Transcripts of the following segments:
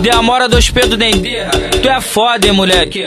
Demora dois pedos Dendê. Tu é foda, hein, moleque.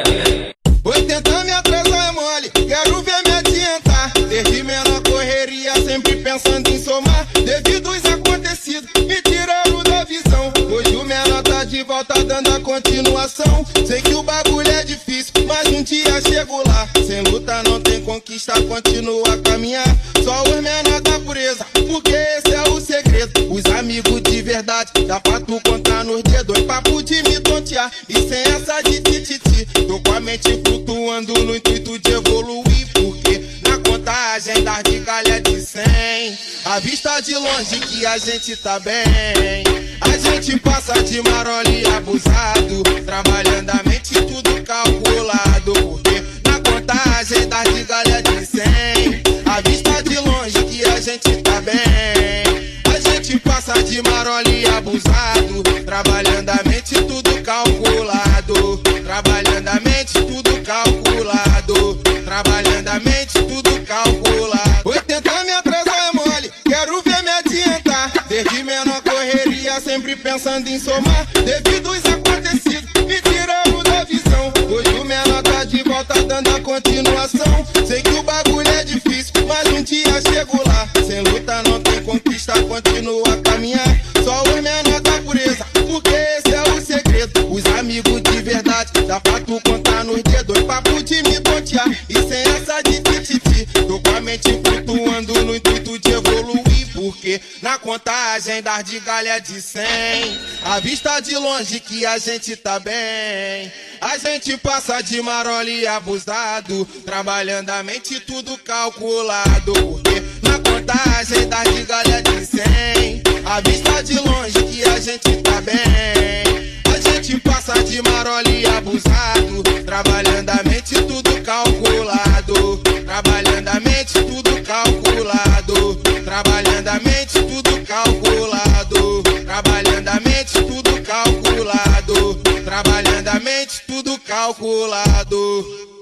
80 me atrasar é mole, quero ver me adiantar. Desde menor correria, sempre pensando em somar. Devido aos acontecidos, me tiraram da visão. Hoje o menor tá de volta dando a continuação. Sei que o bagulho é difícil, mas um dia chego lá. Sem luta não tem conquista, continua a caminhar. Só os menor da pureza, porque esse é o segredo. Os amigos de verdade, dá pra tu contar nos dedos. Papo de me tontear, e sem essa de tititi. Tô com a mente flutuando no intuito de evoluir. Porque na contagem das migalhas de 100, à vista de longe que a gente tá bem. A gente passa de marole abusado, trabalhando a mente tudo calculado. Porque na contagem das migalhas de 100, à vista de longe que a gente tá bem. A gente passa de marole abusado, trabalhando a mente tudo calculado. Trabalhando a mente tudo calculado. Trabalhando a mente tudo calculado. 80 me atrasar é mole, quero ver me adiantar. Desde menor correria, sempre pensando em somar. Devido aos acontecidos, me tiraram da visão. Hoje o menor tá de volta dando a continuação. Sei que o bagulho é difícil, mas um dia chego lá. Sem luta não tem conquista, continua a caminhar. Só os menor da pureza, porque esse é o segredo. Os amigos de verdade, dá pra tu contar nos dedos. Papo de me tontear, e sem essa de tititi. Tô com a mente flutuando no intuito de evoluir. Porque na contagem das migalhas de 100, à vista de longe que a gente tá bem. A gente passa de marole abusado, trabalhando a mente tudo calculado. Porque na contagem das migalhas de 100, à vista de longe que a gente tá bem. A gente passa de marole abusado, trabalhando a mente tudo calculado. Trabalhando a mente tudo calculado. Trabalhando a mente tudo calculado. Trabalhando a mente tudo calculado. Trabalhando a mente tudo calculado.